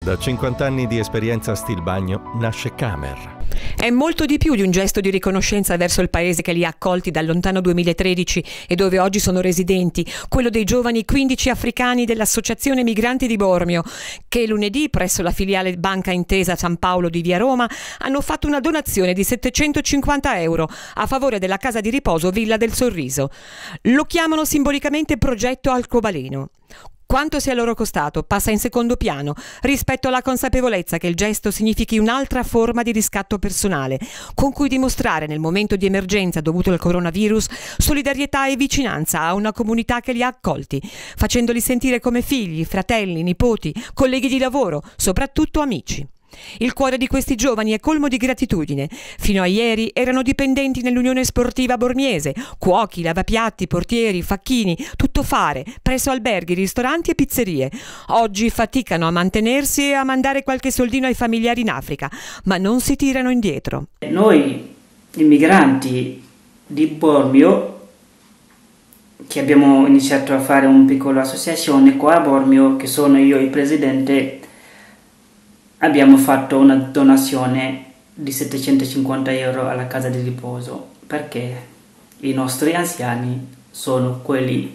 Da 50 anni di esperienza a Stilbagno nasce Camer. È molto di più di un gesto di riconoscenza verso il paese che li ha accolti dal lontano 2013 e dove oggi sono residenti, quello dei giovani 15 africani dell'Associazione Migranti di Bormio, che lunedì presso la filiale Banca Intesa San Paolo di Via Roma hanno fatto una donazione di 750 euro a favore della casa di riposo Villa del Sorriso. Lo chiamano simbolicamente progetto arcobaleno. Quanto sia loro costato passa in secondo piano rispetto alla consapevolezza che il gesto significhi un'altra forma di riscatto personale, con cui dimostrare nel momento di emergenza dovuto al coronavirus solidarietà e vicinanza a una comunità che li ha accolti, facendoli sentire come figli, fratelli, nipoti, colleghi di lavoro, soprattutto amici. Il cuore di questi giovani è colmo di gratitudine. Fino a ieri erano dipendenti nell'Unione Sportiva Bormiese, cuochi, lavapiatti, portieri, facchini, tuttofare, presso alberghi, ristoranti e pizzerie. Oggi faticano a mantenersi e a mandare qualche soldino ai familiari in Africa, ma non si tirano indietro. Noi immigranti di Bormio, che abbiamo iniziato a fare una piccola associazione qua a Bormio, che sono io il presidente, abbiamo fatto una donazione di 750 euro alla casa di riposo perché i nostri anziani sono quelli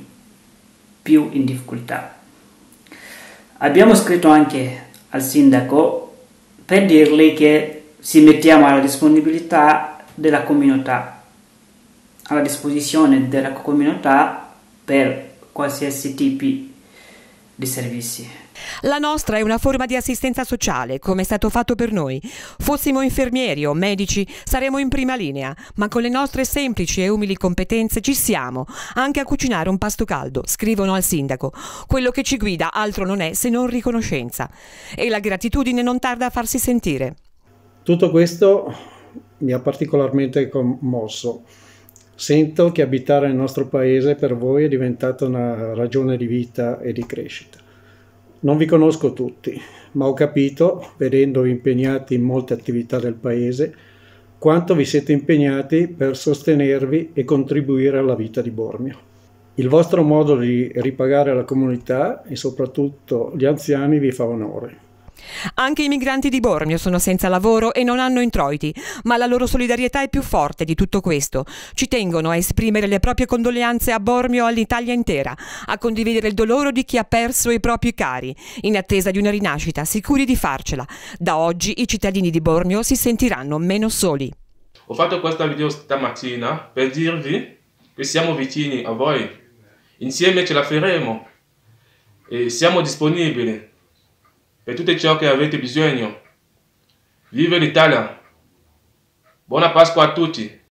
più in difficoltà. Abbiamo scritto anche al sindaco per dirgli che ci mettiamo alla disponibilità della comunità, alla disposizione della comunità per qualsiasi tipo di servizi. La nostra è una forma di assistenza sociale, come è stato fatto per noi. Fossimo infermieri o medici, saremmo in prima linea, ma con le nostre semplici e umili competenze ci siamo, anche a cucinare un pasto caldo, scrivono al sindaco. Quello che ci guida altro non è se non riconoscenza. E la gratitudine non tarda a farsi sentire. Tutto questo mi ha particolarmente commosso. Sento che abitare nel nostro paese per voi è diventata una ragione di vita e di crescita. Non vi conosco tutti, ma ho capito, vedendovi impegnati in molte attività del paese, quanto vi siete impegnati per sostenervi e contribuire alla vita di Bormio. Il vostro modo di ripagare la comunità e soprattutto gli anziani vi fa onore. Anche i migranti di Bormio sono senza lavoro e non hanno introiti, ma la loro solidarietà è più forte di tutto questo. Ci tengono a esprimere le proprie condoglianze a Bormio e all'Italia intera, a condividere il dolore di chi ha perso i propri cari, in attesa di una rinascita, sicuri di farcela. Da oggi i cittadini di Bormio si sentiranno meno soli. Ho fatto questa video stamattina per dirvi che siamo vicini a voi. Insieme ce la faremo e siamo disponibili per tutto ciò che avete bisogno. Vive l'Italia! Buona Pasqua a tutti!